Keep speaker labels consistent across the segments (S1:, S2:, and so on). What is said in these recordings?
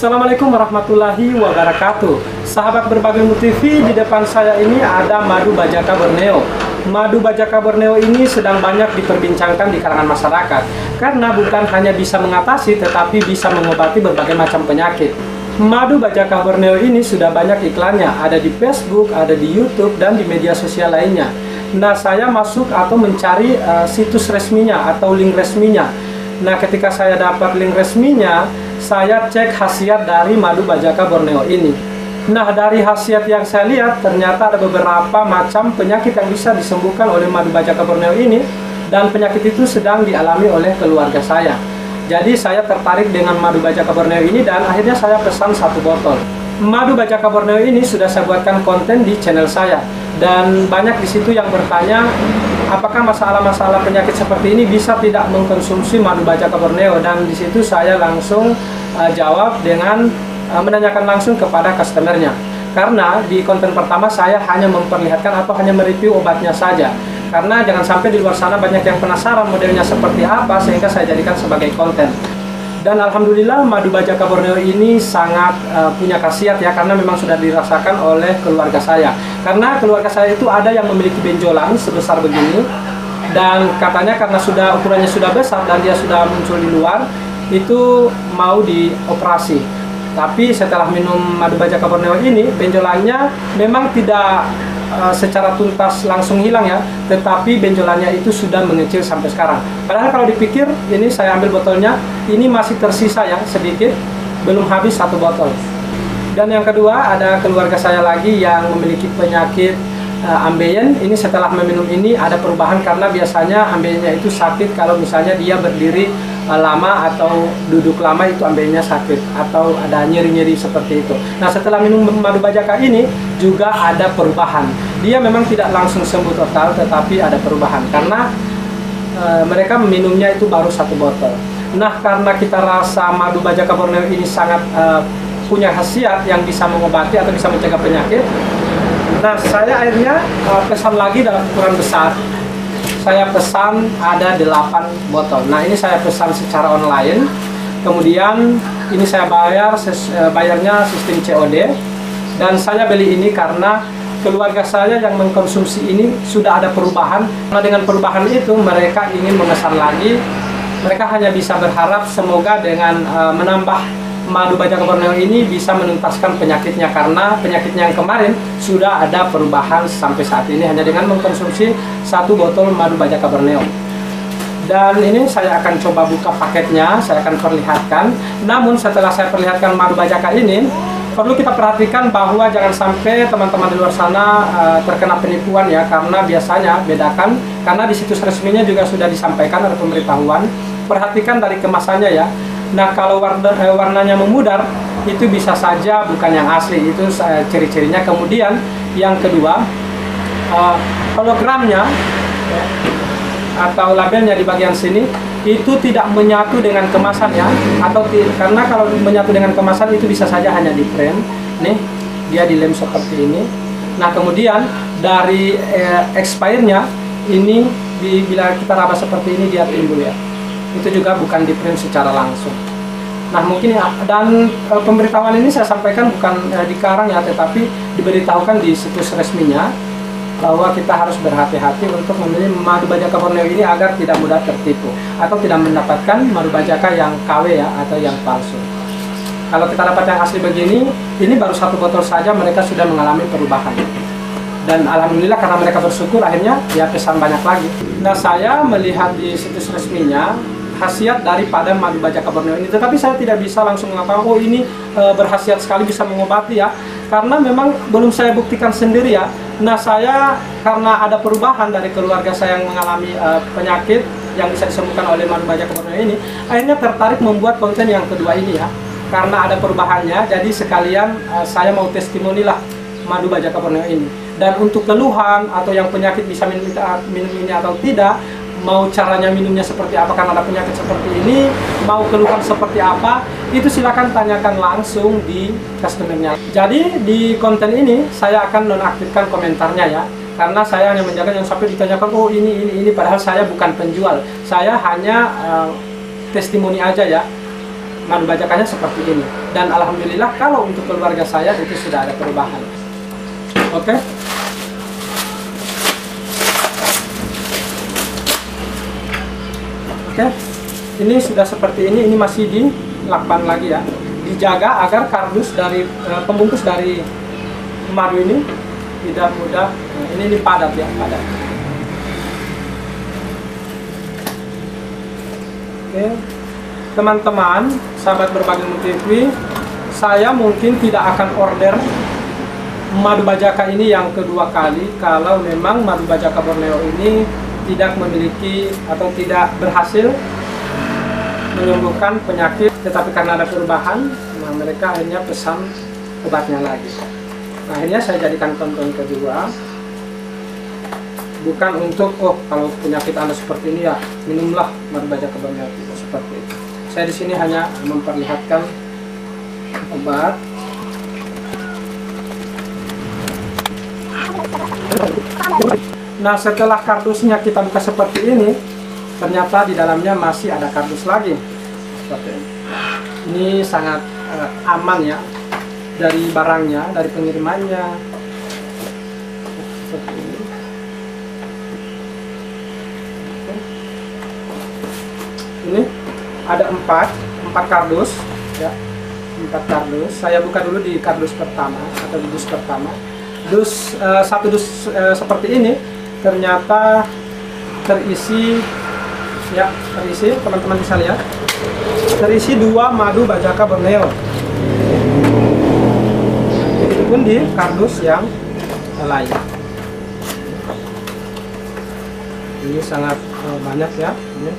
S1: Assalamualaikum warahmatullahi wabarakatuh. Sahabat Berbagi Ilmu TV, di depan saya ini ada madu bajaka Borneo. Madu bajaka Borneo ini sedang banyak diperbincangkan di kalangan masyarakat karena bukan hanya bisa mengatasi tetapi bisa mengobati berbagai macam penyakit. Madu bajaka Borneo ini sudah banyak iklannya, ada di Facebook, ada di YouTube, dan di media sosial lainnya. Nah, saya masuk atau mencari situs resminya atau link resminya. Nah, ketika saya dapat link resminya, saya cek khasiat dari madu bajaka Borneo ini. Nah, dari khasiat yang saya lihat, ternyata ada beberapa macam penyakit yang bisa disembuhkan oleh madu bajaka Borneo ini, dan penyakit itu sedang dialami oleh keluarga saya. Jadi saya tertarik dengan madu bajaka Borneo ini dan akhirnya saya pesan 1 botol. Madu bajaka Borneo ini sudah saya buatkan konten di channel saya, dan banyak di situ yang bertanya apakah masalah-masalah penyakit seperti ini bisa tidak mengkonsumsi madu bajaka Borneo, dan di situ saya langsung jawab dengan menanyakan langsung kepada customernya. Karena di konten pertama saya hanya memperlihatkan atau hanya mereview obatnya saja. Karena jangan sampai di luar sana banyak yang penasaran modelnya seperti apa, sehingga saya jadikan sebagai konten. Dan alhamdulillah madu bajaka Borneo ini sangat punya khasiat ya, karena memang sudah dirasakan oleh keluarga saya. Karena keluarga saya itu ada yang memiliki benjolan sebesar begini, dan katanya karena ukurannya sudah besar dan dia sudah muncul di luar, itu mau dioperasi. Tapi setelah minum madu bajaka Borneo ini, benjolannya memang tidak secara tuntas langsung hilang ya, tetapi benjolannya itu sudah mengecil sampai sekarang. Padahal kalau dipikir, ini saya ambil botolnya, ini masih tersisa ya sedikit, belum habis 1 botol. Dan yang kedua, ada keluarga saya lagi yang memiliki penyakit ambeien. Ini setelah meminum ini ada perubahan, karena biasanya ambeiennya itu sakit kalau misalnya dia berdiri lama atau duduk lama, itu ambeiennya sakit atau ada nyeri-nyeri seperti itu. Nah, setelah minum madu bajaka ini juga ada perubahan. Dia memang tidak langsung sembuh total, tetapi ada perubahan karena mereka meminumnya itu baru 1 botol. Nah, karena kita rasa madu bajaka Borneo ini sangat punya khasiat yang bisa mengobati atau bisa mencegah penyakit. Nah, saya akhirnya pesan lagi dalam ukuran besar. Saya pesan ada 8 botol. Nah, ini saya pesan secara online. Kemudian ini saya bayarnya sistem COD. Dan saya beli ini karena keluarga saya yang mengkonsumsi ini sudah ada perubahan. Nah, dengan perubahan itu mereka ingin memesan lagi. Mereka hanya bisa berharap semoga dengan menambah madu bajaka Borneo ini bisa menuntaskan penyakitnya, karena penyakitnya yang kemarin sudah ada perubahan sampai saat ini hanya dengan mengkonsumsi 1 botol madu bajaka Borneo. Dan ini saya akan coba buka paketnya, saya akan perlihatkan. Namun setelah saya perlihatkan madu bajaka ini, perlu kita perhatikan bahwa jangan sampai teman-teman di luar sana terkena penipuan ya, karena biasanya bedakan, karena di situs resminya juga sudah disampaikan ada pemberitahuan. Perhatikan dari kemasannya ya. Nah, kalau warnanya memudar, itu bisa saja bukan yang asli, itu ciri-cirinya. Kemudian yang kedua, hologramnya atau labelnya di bagian sini itu tidak menyatu dengan kemasannya, atau karena kalau menyatu dengan kemasan itu bisa saja hanya di frame. Nih, dia dilem seperti ini. Nah, kemudian dari expire-nya ini bila kita raba seperti ini dia timbul ya. Itu juga bukan di print secara langsung. Nah, mungkin ya, dan pemberitahuan ini saya sampaikan bukan dikarang ya, tetapi diberitahukan di situs resminya bahwa kita harus berhati-hati untuk memilih madu bajaka Borneo ini agar tidak mudah tertipu atau tidak mendapatkan madu bajaka yang KW ya, atau yang palsu. Kalau kita dapat yang asli begini, ini baru 1 botol saja mereka sudah mengalami perubahan. Dan alhamdulillah karena mereka bersyukur, akhirnya ya pesan banyak lagi. Nah, saya melihat di situs resminya khasiat daripada madu bajaka Borneo ini, tetapi saya tidak bisa langsung mengatakan oh ini berkhasiat sekali bisa mengobati ya, karena memang belum saya buktikan sendiri ya. Nah, saya karena ada perubahan dari keluarga saya yang mengalami penyakit yang bisa disembuhkan oleh madu bajaka Borneo ini, akhirnya tertarik membuat konten yang kedua ini ya, karena ada perubahannya. Jadi sekalian saya mau testimoni lah madu bajaka Borneo ini. Dan untuk keluhan atau yang penyakit bisa minum ini atau tidak, mau caranya minumnya seperti apa karena ada penyakit seperti ini, mau keluhan seperti apa, itu silakan tanyakan langsung di customernya. Jadi di konten ini saya akan nonaktifkan komentarnya ya, karena saya hanya menjaga yang sampai ditanyakan oh ini, padahal saya bukan penjual, saya hanya testimoni aja ya, madu bajakannya seperti ini. Dan alhamdulillah kalau untuk keluarga saya itu sudah ada perubahan. Oke. Oke. Ini sudah seperti ini masih dilakban lagi ya. Dijaga agar kardus dari pembungkus dari madu ini tidak mudah. Ini padat ya, padat. Oke. Teman-teman, sahabat Berbagi Ilmu TV, saya mungkin tidak akan order madu bajaka ini yang kedua kali kalau memang madu bajaka Borneo ini tidak memiliki atau tidak berhasil menyembuhkan penyakit, tetapi karena ada perubahan, nah mereka akhirnya pesan obatnya lagi. Nah, akhirnya saya jadikan tonton kedua, bukan untuk kalau penyakit Anda seperti ini ya minumlah madu bajaka Borneo, tidak seperti itu. Saya di sini hanya memperlihatkan obat. Nah, setelah kardusnya kita buka seperti ini, ternyata di dalamnya masih ada kardus lagi. Seperti ini. Ini sangat aman ya dari barangnya, dari pengirimannya. Seperti ini. Ini ada 4 kardus ya. 4 kardus. Saya buka dulu di kardus pertama atau di dus pertama. Satu dus seperti ini ternyata terisi ya, teman-teman bisa lihat, terisi 2 madu bajaka Borneo. Begitu pun di kardus yang lain. Ini sangat banyak ya. Ini.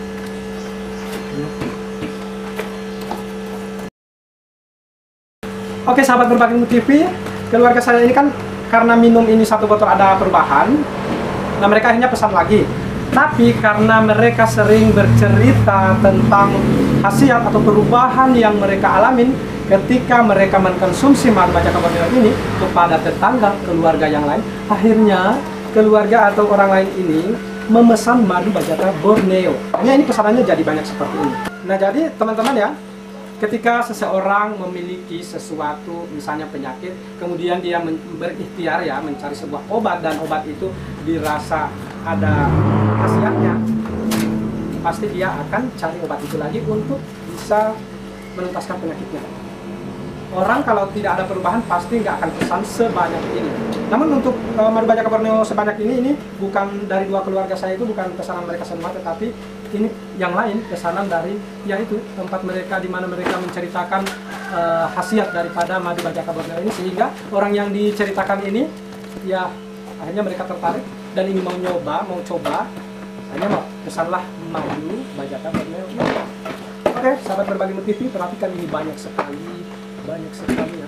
S1: Oke, sahabat Berbagi Ilmu TV, keluarga saya ini kan karena minum ini 1 botol ada perubahan, nah mereka akhirnya pesan lagi. Tapi karena mereka sering bercerita tentang khasiat atau perubahan yang mereka alamin ketika mereka mengkonsumsi madu bajaka Borneo ini kepada tetangga, keluarga yang lain, akhirnya keluarga atau orang lain ini memesan madu bajaka Borneo. Hanya ini pesanannya jadi banyak seperti ini. Nah, jadi teman-teman ya, ketika seseorang memiliki sesuatu, misalnya penyakit, kemudian dia berikhtiar ya mencari sebuah obat, dan obat itu dirasa ada khasiatnya, pasti dia akan cari obat itu lagi untuk bisa menuntaskan penyakitnya. Orang kalau tidak ada perubahan pasti nggak akan pesan sebanyak ini. Namun untuk madu bajaka Borneo sebanyak ini bukan dari 2 keluarga saya, itu bukan pesanan mereka semua, tetapi ini yang lain pesanan dari yaitu tempat mereka di mana mereka menceritakan khasiat daripada madu bajaka Borneo ini, sehingga orang yang diceritakan ini ya akhirnya mereka tertarik dan ini mau coba, hanya mau pesanlah madu bajaka Borneo. Oke, sahabat Berbagi Ilmu TV, perhatikan ini banyak sekali ya.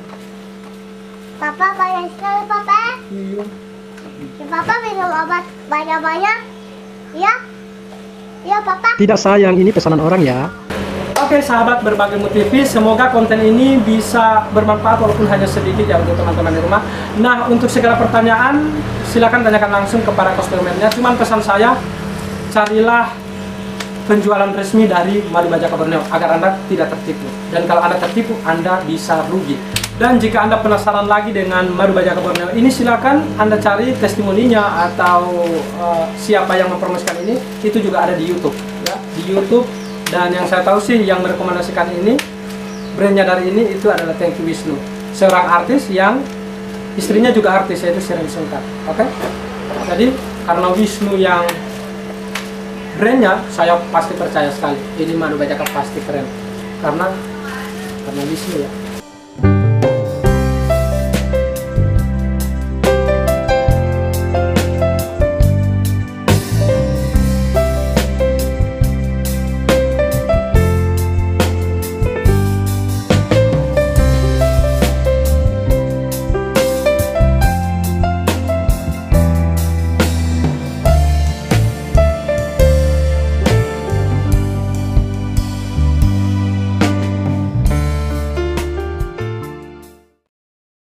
S2: Papa banyak sekali, Papa.
S1: Iya.
S2: Papa minum obat banyak-banyak. Ya. Ya, Papa.
S1: Tidak sayang, ini pesanan orang ya. Oke, sahabat Berbagi Ilmu TV, semoga konten ini bisa bermanfaat walaupun hanya sedikit ya untuk teman-teman di rumah. Nah, untuk segala pertanyaan silakan tanyakan langsung kepada customernya. Cuman pesan saya, carilah penjualan resmi dari madu bajaka Borneo agar Anda tidak tertipu. Dan kalau Anda tertipu, Anda bisa rugi. Dan jika Anda penasaran lagi dengan madu bajaka Borneo ini, silakan Anda cari testimoninya atau siapa yang mempromosikan ini, itu juga ada di YouTube ya, di YouTube. Dan yang saya tahu sih yang merekomendasikan ini, brandnya dari ini itu adalah Thank You Wisnu, seorang artis yang istrinya juga artis, yaitu Seren Sengkar. Oke? Jadi karena Wisnu yang brandnya, saya pasti percaya sekali ini madu bajaka pasti keren karena Wisnu ya.